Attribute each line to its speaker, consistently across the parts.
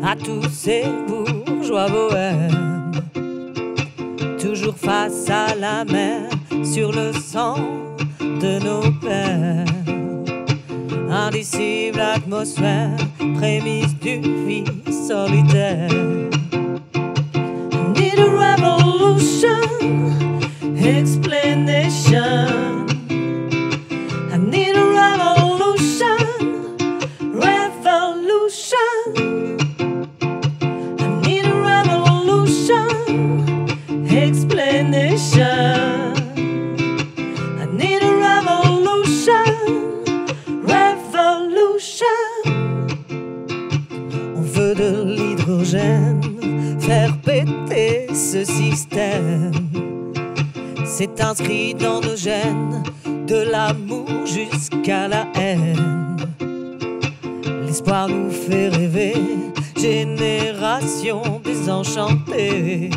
Speaker 1: à tous ces bourgeois bohèmes, toujours face à la mer, sur le sang de nos pères. Indicible atmosphère, prémisse du vice solitaire. I need a revolution, explanation. I need a revolution, revolution. I need a revolution, explanation. I need a revolution, revolution. On veut de l'hydrogène, faire péter ce système. C'est inscrit dans nos gènes, de l'amour jusqu'à la haine. L'espoir nous fait rêver, génération désenchantée.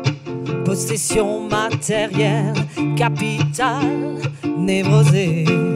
Speaker 1: Possession matérielle, capitale névrosée.